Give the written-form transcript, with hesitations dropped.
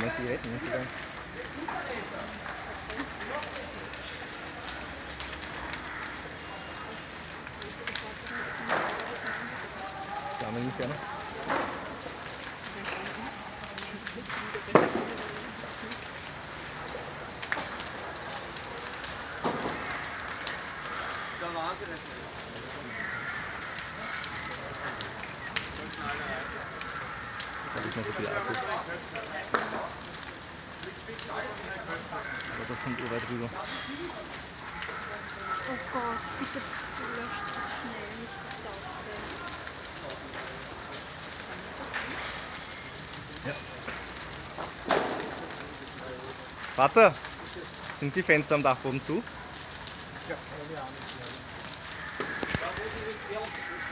Eine Zigarette, nicht sogar. Da mal ungefähr noch. Da liegt noch so viel Akku. Aber das kommt urweit rüber. Oh Gott, bitte löscht das schnell, nicht das Laute. Vater, sind die Fenster am Dachboden zu? Ja, keine Ahnung.